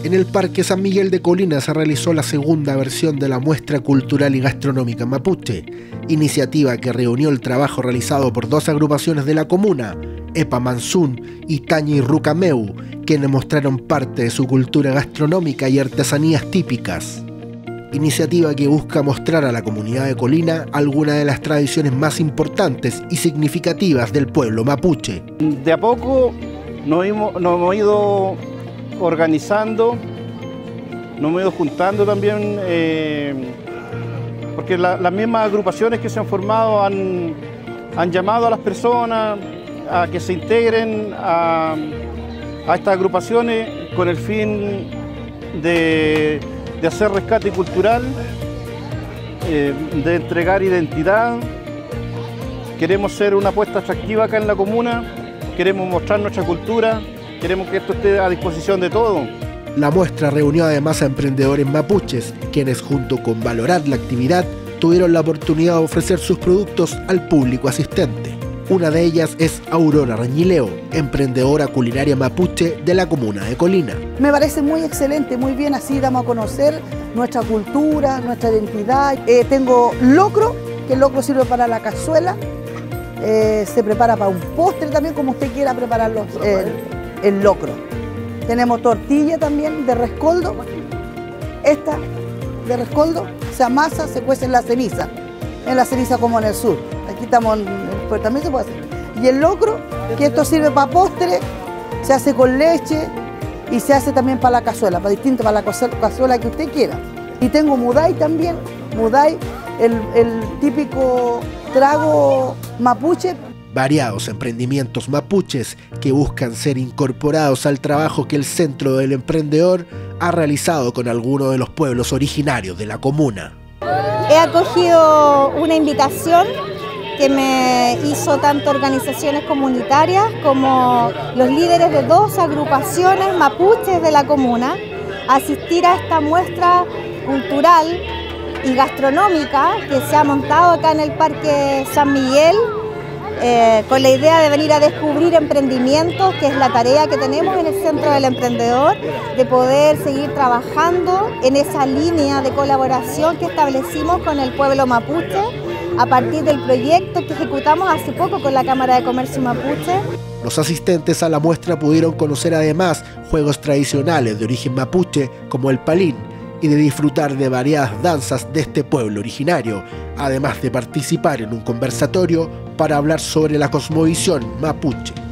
En el Parque San Miguel de Colina se realizó la segunda versión de la muestra cultural y gastronómica mapuche, iniciativa que reunió el trabajo realizado por dos agrupaciones de la comuna, Epa Manzún y Tañi Rucameu, quienes mostraron parte de su cultura gastronómica y artesanías típicas. Iniciativa que busca mostrar a la comunidad de Colina algunas de las tradiciones más importantes y significativas del pueblo mapuche. De a poco nos hemos ido organizando, nos hemos ido juntando también, porque las mismas agrupaciones que se han formado han llamado a las personas a que se integren a estas agrupaciones con el fin de hacer rescate cultural, de entregar identidad. Queremos ser una apuesta atractiva acá en la comuna, queremos mostrar nuestra cultura, queremos que esto esté a disposición de todos. La muestra reunió además a emprendedores mapuches, quienes junto con valorar la actividad, tuvieron la oportunidad de ofrecer sus productos al público asistente. Una de ellas es Aurora Reñileo, emprendedora culinaria mapuche de la comuna de Colina. Me parece muy excelente, muy bien, así damos a conocer nuestra cultura, nuestra identidad. Tengo locro, que el locro sirve para la cazuela, se prepara para un postre también, como usted quiera prepararlo, el locro. Tenemos tortilla también de rescoldo, esta de rescoldo se amasa, se cuece en la ceniza como en el sur. Aquí estamos, pues también se puede hacer. Y el locro, que esto sirve para postre, se hace con leche y se hace también para la cazuela, para la cazuela que usted quiera. Y tengo mudai también, mudai, el típico trago mapuche. Variados emprendimientos mapuches que buscan ser incorporados al trabajo que el Centro del Emprendedor ha realizado con algunos de los pueblos originarios de la comuna. He acogido una invitación que me hizo tanto organizaciones comunitarias como los líderes de dos agrupaciones mapuches de la comuna a asistir a esta muestra cultural y gastronómica que se ha montado acá en el Parque San Miguel, con la idea de venir a descubrir emprendimientos, que es la tarea que tenemos en el Centro del Emprendedor, de poder seguir trabajando en esa línea de colaboración que establecimos con el pueblo mapuche a partir del proyecto que ejecutamos hace poco con la Cámara de Comercio Mapuche. Los asistentes a la muestra pudieron conocer además juegos tradicionales de origen mapuche como el palín y de disfrutar de variadas danzas de este pueblo originario, además de participar en un conversatorio para hablar sobre la cosmovisión mapuche.